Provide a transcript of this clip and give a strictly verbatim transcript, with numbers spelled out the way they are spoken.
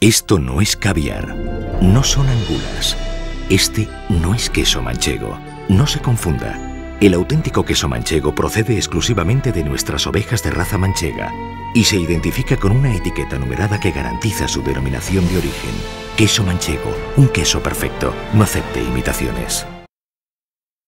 Esto no es caviar, no son angulas. Este no es queso manchego. No se confunda. El auténtico queso manchego procede exclusivamente de nuestras ovejas de raza manchega y se identifica con una etiqueta numerada que garantiza su denominación de origen. Queso manchego, un queso perfecto. No acepte imitaciones.